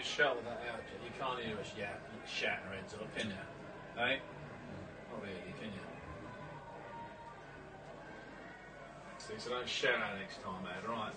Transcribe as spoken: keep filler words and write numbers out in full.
shout that out, Jet. You can't hear us yet. You shout our heads up, can you? Eh? Not really, can you? See, so don't shout out next time, Ad, right?